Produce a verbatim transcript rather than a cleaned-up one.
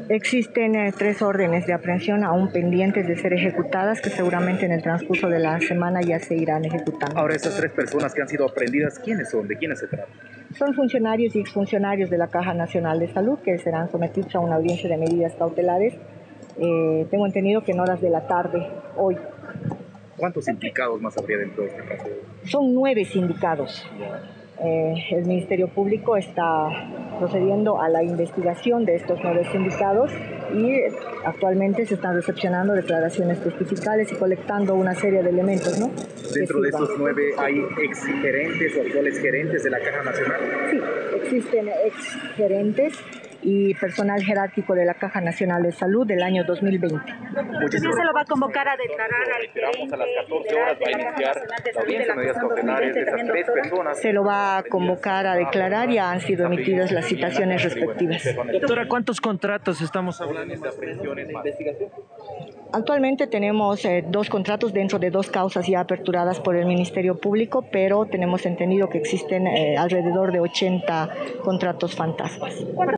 Existen eh, tres órdenes de aprehensión aún pendientes de ser ejecutadas, que seguramente en el transcurso de la semana ya se irán ejecutando. Ahora, esas tres personas que han sido aprehendidas, ¿quiénes son? ¿De quiénes se trata? Son funcionarios y exfuncionarios de la Caja Nacional de Salud que serán sometidos a una audiencia de medidas cautelares. Eh, tengo entendido que en horas de la tarde, hoy. ¿Cuántos implicados más habría dentro de este caso? Son nueve sindicados. Eh, el Ministerio Público está procediendo a la investigación de estos nueve sindicados y actualmente se están recepcionando declaraciones testificales y colectando una serie de elementos, ¿no? ¿Dentro de estos nueve hay exgerentes o actuales gerentes de la Caja Nacional? Sí, existen exgerentes y personal jerárquico de la Caja Nacional de Salud del año dos mil veinte. ¿Quién se lo va a convocar a declarar al gerente? A las catorce horas va a iniciar la audiencia de medidas cautelares de esas tres personas. Se lo va a convocar a declarar, ya han sido emitidas las citaciones respectivas. Doctora, ¿cuántos contratos estamos hablando? Actualmente tenemos eh, dos contratos dentro de dos causas ya aperturadas por el Ministerio Público, pero tenemos entendido que existen eh, alrededor de ochenta contratos fantasmas.